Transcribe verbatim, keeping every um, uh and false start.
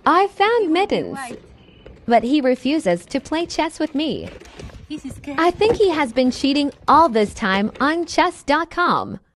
I found Mittens, but he refuses to play chess with me. I think he has been cheating all this time on chess dot com.